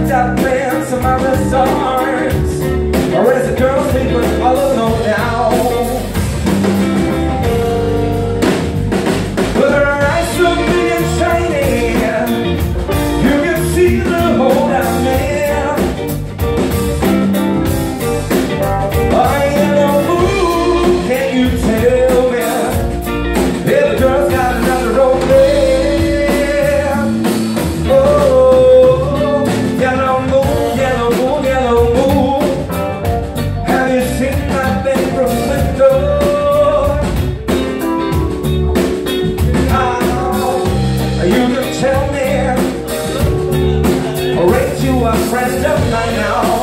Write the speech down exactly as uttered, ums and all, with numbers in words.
got plans to my resorts, or is the girls people all alone now? But her eyes so big and shiny, you can see the hole down there. Oh, yellow moon, can you tell me if the girl's got another road there? Oh, yellow moon, yellow moon, yellow moon, have you seen my bedroom window? You can tell me, or ain't you a friend of mine now?